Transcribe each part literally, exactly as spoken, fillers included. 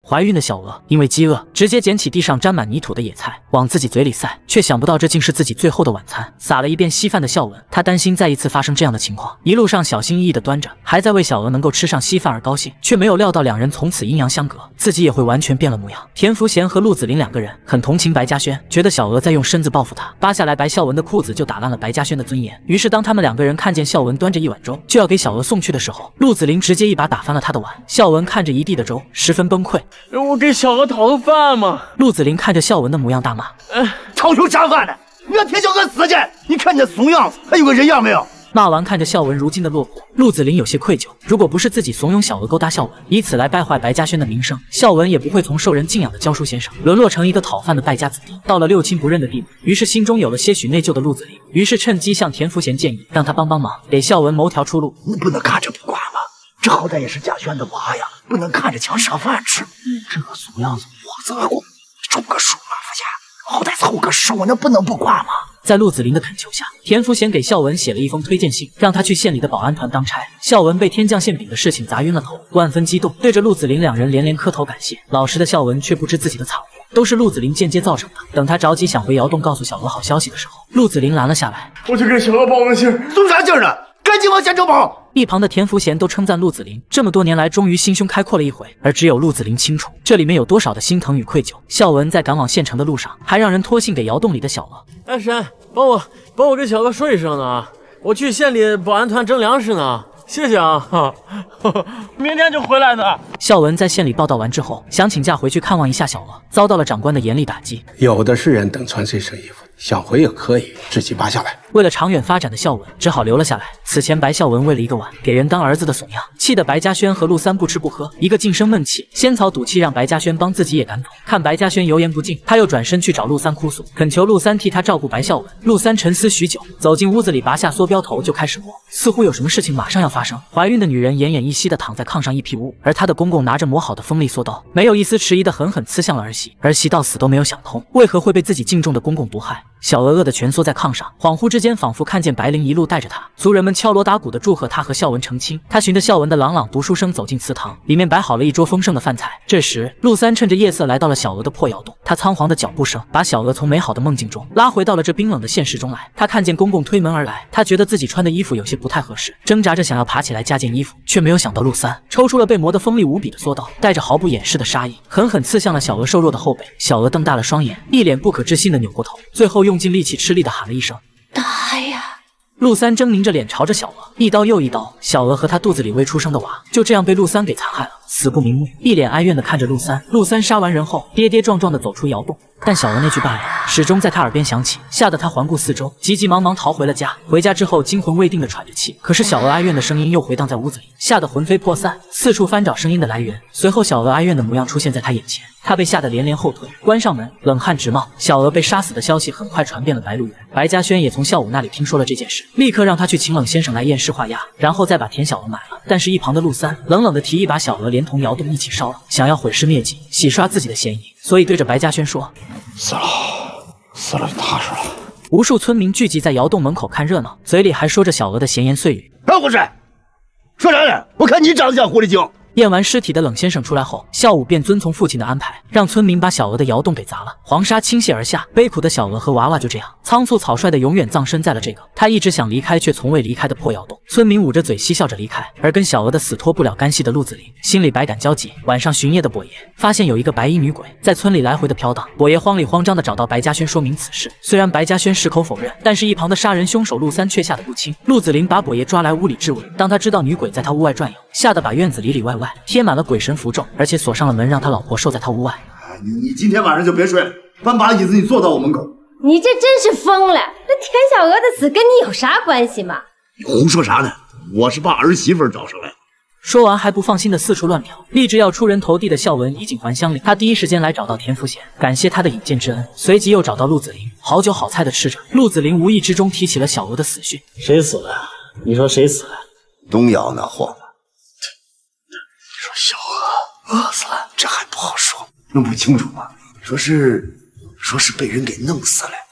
怀孕的小娥因为饥饿，直接捡起地上沾满泥土的野菜往自己嘴里塞，却想不到这竟是自己最后的晚餐。撒了一遍稀饭的孝文，他担心再一次发生这样的情况，一路上小心翼翼地端着，还在为小娥能够吃上稀饭而高兴，却没有料到两人从此阴阳相隔，自己也会完全变了模样。田福贤和陆子霖两个人很同情白嘉轩，觉得小娥在用身子报复他，扒下来白孝文的裤子就打烂了白嘉轩的尊严。于是当他们两个人看见孝文端着一碗粥就要给小娥送去的时候，陆子霖直接一把打翻了他的碗。孝文看着一地的粥，十分崩溃。 我给小娥讨个饭嘛！ 陆子霖看着孝文的模样大骂：“ 吵熊啥饭呢？你让田小娥死去！你看你那怂样子，还有个人样没有？” 骂完，看着孝文如今的落魄，陆子霖有些愧疚。如果不是自己怂恿小娥勾搭孝文，以此来败坏白嘉轩的名声，孝文也不会从受人敬仰的教书先生，沦落成一个讨饭的败家子弟，到了六亲不认的地步。于是心中有了些许内疚的陆子霖，于是趁机向田福贤建议，让他帮帮忙，给孝文谋条出路。 你不能看着不管吗？这好歹也是嘉轩的娃呀，不能看着抢傻饭吃。这个怂样子，我责过种个树嘛，福贤，好歹凑个数，那不能不管吗？ 在陆子霖的恳求下，田福贤给孝文写了一封推荐信，让他去县里的保安团当差。孝文被天降馅饼的事情砸晕了头，万分激动，对着陆子霖两人连连磕头感谢。老实的孝文却不知自己的惨祸都是陆子霖间接造成的。等他着急想回窑洞告诉小娥好消息的时候，陆子霖拦了下来：“ 我去给小娥报个信。”“ 送啥信呢？赶紧往县城跑！” 一旁的田福贤都称赞陆子霖这么多年来终于心胸开阔了一回，而只有陆子霖清楚这里面有多少的心疼与愧疚。孝文在赶往县城的路上，还让人托信给窑洞里的小娥：“ 哎婶，帮我帮我跟小娥说一声呢，我去县里保安团征粮食呢。”“谢谢啊，哈哈，明天就回来呢。” 孝文在县里报道完之后，想请假回去看望一下小娥，遭到了长官的严厉打击。 有的是人等穿这身衣服，想回也可以，自己扒下来。 为了长远发展的孝文，只好留了下来。此前白孝文为了一个碗，给人当儿子的怂样，气得白嘉轩和陆三不吃不喝，一个劲生闷气，仙草赌气让白嘉轩帮自己也赶走。看白嘉轩油盐不进，他又转身去找陆三哭诉，恳求陆三替他照顾白孝文。陆三沉思许久，走进屋子里，拔下缩标头就开始磨，似乎有什么事情马上要发生。怀孕的女人奄奄一息地躺在炕上一屁污，而她的公公拿着磨好的锋利缩刀，没有一丝迟疑地狠狠刺向了儿媳。儿媳到死都没有想通，为何会被自己敬重的公公毒害。小娥饿得蜷缩在炕上，恍惚之间仿佛看见白灵一路带着她，族人们敲锣打鼓的祝贺她和孝文成亲。她循着孝文的朗朗读书声走进祠堂，里面摆好了一桌丰盛的饭菜。这时陆三趁着夜色来到了小娥的破窑洞，他仓皇的脚步声把小娥从美好的梦境中拉回到了这冰冷的现实中来。他看见公公推门而来，他觉得自己穿的衣服有些不太合适，挣扎着想要爬起来加件衣服，却没有想到陆三抽出了被磨得锋利无比的缩刀，带着毫不掩饰的杀意，狠狠刺向了小娥瘦弱的后背。小娥瞪大了双眼，一脸不可置信的扭过头，最后用尽力气吃力的喊了一声：“ 打呀！” 陆三狰狞着脸朝着小娥一刀又一刀，小娥和她肚子里未出生的娃就这样被陆三给残害了，死不瞑目，一脸哀怨的看着陆三。陆三杀完人后，跌跌撞撞的走出窑洞，但小娥那句罢了始终在他耳边响起，吓得他环顾四周，急急忙忙逃回了家。回家之后，惊魂未定的喘着气，可是小娥哀怨的声音又回荡在屋子里，吓得魂飞魄散，四处翻找声音的来源。随后，小娥哀怨的模样出现在他眼前，他被吓得连连后退，关上门，冷汗直冒。小娥被杀死的消息很快传遍了白鹿原，白嘉轩也从孝武那里听说了这件事，立刻让他去请冷先生来验尸化鸭，然后再把田小娥埋了。但是，一旁的陆三冷冷的提议把小娥连同窑洞一起烧了，想要毁尸灭迹，洗刷自己的嫌疑，所以对着白嘉轩说：“ 死了，死了就踏实了。” 无数村民聚集在窑洞门口看热闹，嘴里还说着小娥的闲言碎语。 哎，胡帅，说啥呢？我看你长得像狐狸精。 验完尸体的冷先生出来后，孝武便遵从父亲的安排，让村民把小娥的窑洞给砸了，黄沙倾泻而下，悲苦的小娥和娃娃就这样仓促草率的永远葬身在了这个他一直想离开却从未离开的破窑洞。村民捂着嘴嬉笑着离开，而跟小娥的死脱不了干系的陆子霖心里百感交集。晚上巡夜的跛爷发现有一个白衣女鬼在村里来回的飘荡，跛爷慌里慌张的找到白嘉轩说明此事，虽然白嘉轩矢口否认，但是一旁的杀人凶手陆三却吓得不轻。陆子霖把跛爷抓来屋里质问，当他知道女鬼在他屋外转悠，吓得把院子里里外外贴满了鬼神符咒，而且锁上了门，让他老婆守在他屋外。 你今天晚上就别睡了，搬把椅子你坐到我门口。 你这真是疯了！这田小娥的死跟你有啥关系吗？ 你胡说啥呢？我是把儿媳妇找上来。 说完还不放心的四处乱瞟，立志要出人头地的孝文衣锦还乡里，他第一时间来找到田福贤，感谢他的引荐之恩，随即又找到陆子霖，好酒好菜的吃着。陆子霖无意之中提起了小娥的死讯。 谁死了？你说谁死了？ 东窑那货子。 你说小娥饿死了，这还不好说， 弄不清楚吗？说是说是被人给弄死了。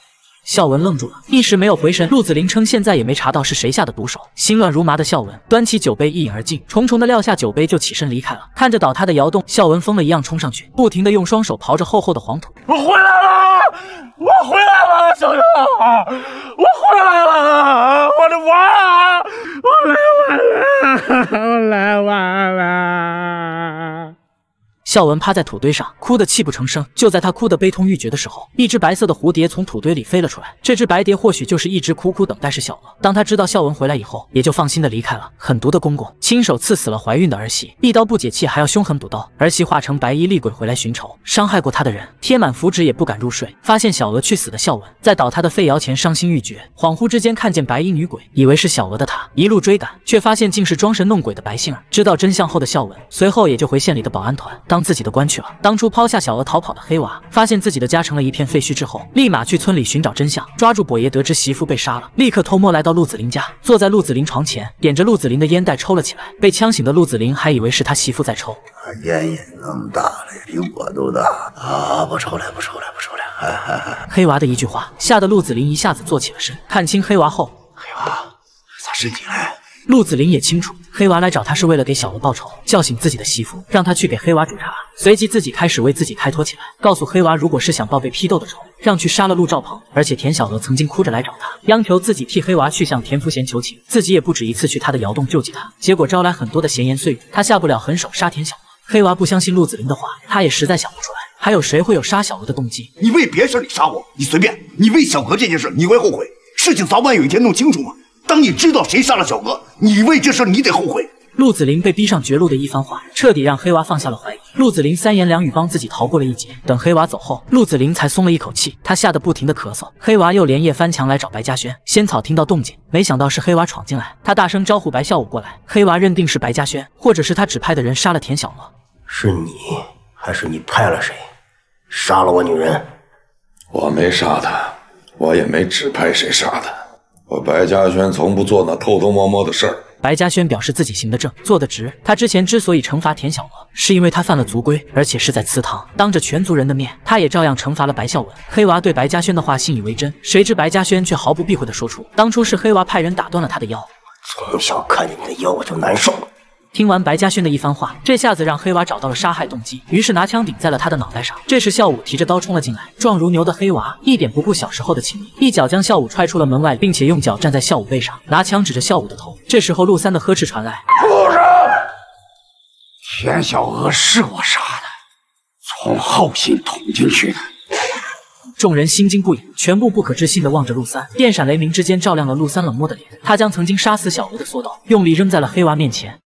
孝文愣住了，一时没有回神。陆子霖称现在也没查到是谁下的毒手。心乱如麻的孝文端起酒杯一饮而尽，重重的撂下酒杯就起身离开了。看着倒塌的窑洞，孝文疯了一样冲上去，不停的用双手刨着厚厚的黄土。 我回来了，我回来了，小哥，我回来了，我的娃，我来晚了，我来晚了。 孝文趴在土堆上，哭得泣不成声。就在他哭得悲痛欲绝的时候，一只白色的蝴蝶从土堆里飞了出来。这只白蝶或许就是一直苦苦等待是小娥。当他知道孝文回来以后，也就放心的离开了。狠毒的公公亲手刺死了怀孕的儿媳，一刀不解气还要凶狠补刀。儿媳化成白衣厉鬼回来寻仇，伤害过他的人贴满符纸也不敢入睡。发现小娥去死的孝文，在倒塌的废窑前伤心欲绝。恍惚之间看见白衣女鬼，以为是小娥的他，一路追赶，却发现竟是装神弄鬼的白杏儿。知道真相后的孝文，随后也就回县里的保安团当自己的官去了。当初抛下小娥逃跑的黑娃，发现自己的家成了一片废墟之后，立马去村里寻找真相，抓住跛爷，得知媳妇被杀了，立刻偷摸来到陆子霖家，坐在陆子霖床前，点着陆子霖的烟袋抽了起来。被呛醒的陆子霖还以为是他媳妇在抽， 烟瘾那么大了，比我都大啊！不抽了，不抽了，不抽了！哈哈哈。 黑娃的一句话，吓得陆子霖一下子坐起了身。看清黑娃后， 黑娃，咋身体来？ 陆子霖也清楚，黑娃来找他是为了给小娥报仇，叫醒自己的媳妇，让他去给黑娃煮茶。随即自己开始为自己开脱起来，告诉黑娃，如果是想报被批斗的仇，让去杀了陆兆鹏。而且田小娥曾经哭着来找他，央求自己替黑娃去向田福贤求情，自己也不止一次去他的窑洞救济他，结果招来很多的闲言碎语，他下不了狠手杀田小娥。黑娃不相信陆子霖的话，他也实在想不出来，还有谁会有杀小娥的动机？ 你为别事你杀我，你随便。你为小娥这件事，你会后悔。事情早晚有一天弄清楚嘛。当你知道谁杀了小娥，你为这事你得后悔。 陆子霖被逼上绝路的一番话，彻底让黑娃放下了怀疑。陆子霖三言两语帮自己逃过了一劫。等黑娃走后，陆子霖才松了一口气，他吓得不停的咳嗽。黑娃又连夜翻墙来找白嘉轩。仙草听到动静，没想到是黑娃闯进来，他大声招呼白孝武过来。黑娃认定是白嘉轩，或者是他指派的人杀了田小娥。 是你，还是你派了谁杀了我女人？ 我没杀她，我也没指派谁杀她。我白嘉轩从不做那偷偷摸摸的事儿。 白嘉轩表示自己行得正，做得直。他之前之所以惩罚田小娥，是因为他犯了族规，而且是在祠堂，当着全族人的面，他也照样惩罚了白孝文。黑娃对白嘉轩的话信以为真，谁知白嘉轩却毫不避讳地说出，当初是黑娃派人打断了他的腰。 从小看见你的腰我就难受。 听完白嘉轩的一番话，这下子让黑娃找到了杀害动机，于是拿枪顶在了他的脑袋上。这时孝武提着刀冲了进来，壮如牛的黑娃一点不顾小时候的情谊，一脚将孝武踹出了门外，并且用脚站在孝武背上，拿枪指着孝武的头。这时候陆三的呵斥传来： 畜生！田小娥是我杀的，从后心捅进去的。 众人心惊不已，全部不可置信地望着陆三。电闪雷鸣之间，照亮了陆三冷漠的脸。他将曾经杀死小娥的缩刀用力扔在了黑娃面前。